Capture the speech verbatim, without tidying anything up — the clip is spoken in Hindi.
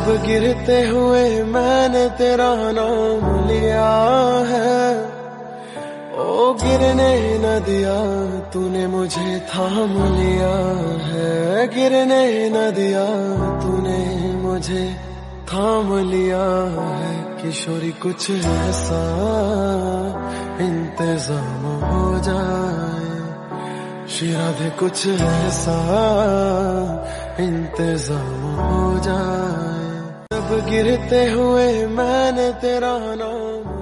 गिरते हुए मैंने तेरा नाम लिया है, ओ गिरने न दिया तूने मुझे थाम लिया है, गिरने न दिया तूने मुझे थाम लिया है। किशोरी कुछ ऐसा इंतजाम हो जाए, शिराधे कुछ ऐसा इंतजाम हो जाए। जब गिरते हुए मैंने तेरा नाम